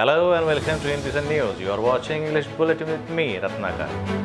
Hello and welcome to NBC News. You are watching English Bulletin with me, Ratnakar.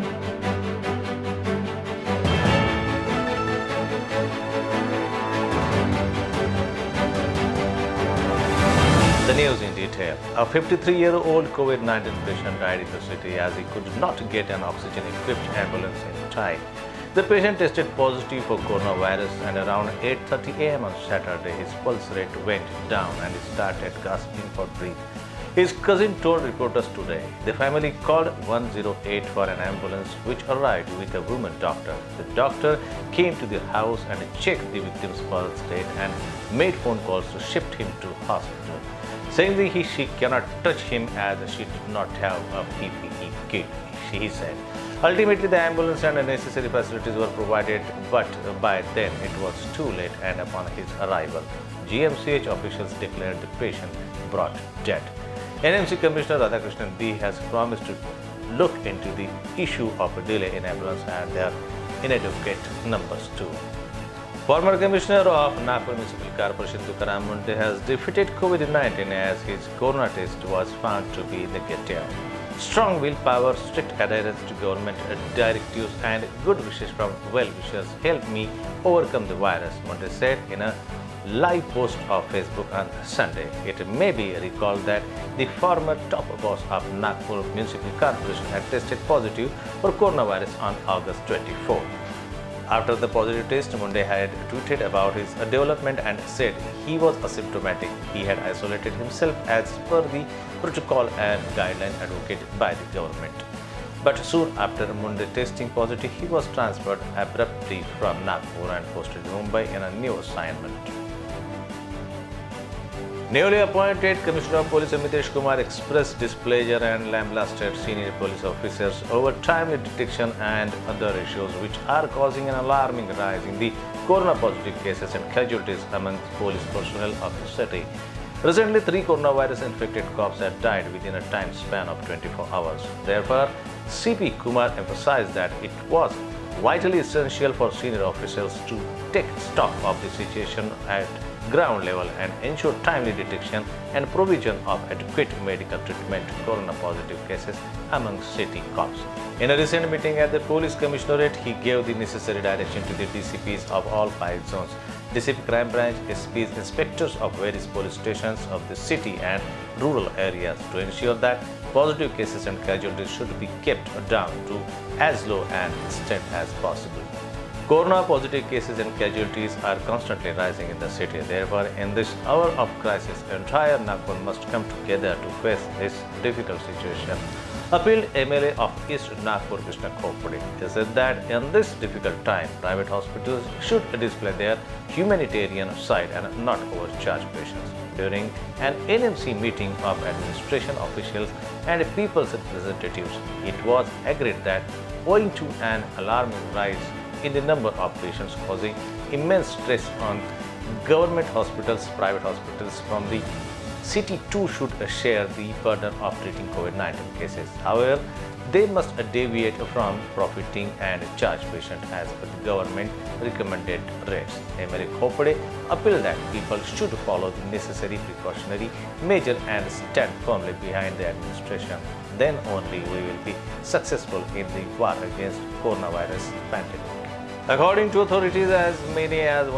The news in detail. A 53-year-old COVID-19 patient died in the city as he could not get an oxygen-equipped ambulance in time. The patient tested positive for coronavirus and around 8:30 a.m. on Saturday, his pulse rate went down and he started gasping for breath. His cousin told reporters today. The family called 108 for an ambulance which arrived with a woman doctor. The doctor came to the house and checked the victim's pulse rate and made phone calls to shift him to hospital, saying that she cannot touch him as she did not have a PPE kit, he said. Ultimately, the ambulance and the necessary facilities were provided, but by then it was too late, and upon his arrival, GMCH officials declared the patient brought dead. NMC Commissioner Radhakrishnan B has promised to look into the issue of a delay in ambulance and their inadequate numbers too. Former Commissioner of Nagpur Municipal Corporation Tukaram Munde has defeated COVID-19 as his corona test was found to be negative. Strong willpower, strict adherence to government directives and good wishes from well-wishers helped me overcome the virus, Munde said in a live post of Facebook on Sunday. It may be recalled that the former top boss of Nagpur Municipal Corporation had tested positive for coronavirus on August 24. After the positive test, Munde had tweeted about his development and said he was asymptomatic. He had isolated himself as per the protocol and guideline advocated by the government. But soon after Munde testing positive, he was transferred abruptly from Nagpur and posted to Mumbai in a new assignment. Newly appointed Commissioner of Police Amitesh Kumar expressed displeasure and lambasted senior police officers over timely detection and other issues which are causing an alarming rise in the corona-positive cases and casualties among police personnel of the city. Recently, 3 coronavirus-infected cops had died within a time span of 24 hours. Therefore, CP Kumar emphasized that it was vitally essential for senior officials to take stock of the situation at ground level and ensure timely detection and provision of adequate medical treatment to corona-positive cases among city cops. In a recent meeting at the Police Commissionerate, he gave the necessary direction to the DCPs of all 5 zones, DCP Crime Branch, SPs, inspectors of various police stations of the city and rural areas to ensure that positive cases and casualties should be kept down to as low an extent as possible. Corona-positive cases and casualties are constantly rising in the city. Therefore, in this hour of crisis, entire Nagpur must come together to face this difficult situation, appealed MLA of East Nagpur Krishna Khopade. He said that in this difficult time, private hospitals should display their humanitarian side and not overcharge patients. During an NMC meeting of administration officials and people's representatives, it was agreed that owing to an alarming rise in the number of patients causing immense stress on government hospitals, private hospitals from the city too should share the burden of treating COVID-19 cases. However, they must deviate from profiting and charge patients as per the government recommended rates. MLA Khopade appealed that people should follow the necessary precautionary measures and stand firmly behind the administration. Then only we will be successful in the war against coronavirus pandemic. According to authorities, as many as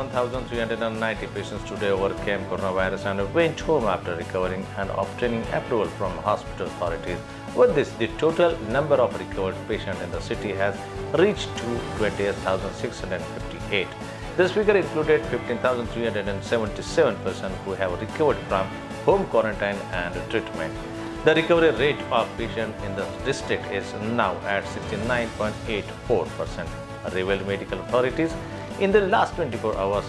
1,390 patients today overcame coronavirus and went home after recovering and obtaining approval from hospital authorities. With this, the total number of recovered patients in the city has reached to 28,658. This figure included 15,377 persons who have recovered from home quarantine and treatment. The recovery rate of patients in the district is now at 69.84%. Revealed medical authorities, in the last 24 hours,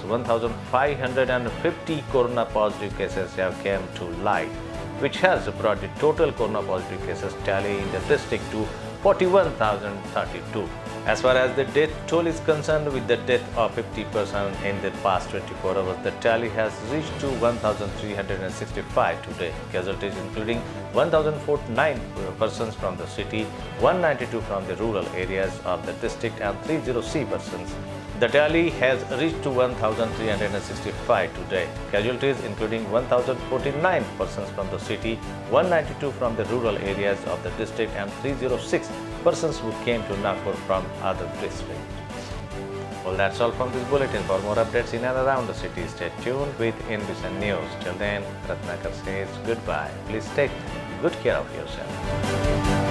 1,550 corona-positive cases have come to light, which has brought the total corona-positive cases tally in the district to 41,032. As far as the death toll is concerned, with the death of 50 persons in the past 24 hours, the tally has reached to 1,365 today. Casualties including 1,049 persons from the city, 192 from the rural areas of the district and 30 persons The tally has reached to 1,365 today. Casualties including 1,049 persons from the city, 192 from the rural areas of the district and 306 persons who came to Nagpur from other districts. Well, that's all from this bulletin. For more updates in and around the city, stay tuned with InVision News. Till then, Ratnakar says goodbye. Please take good care of yourself.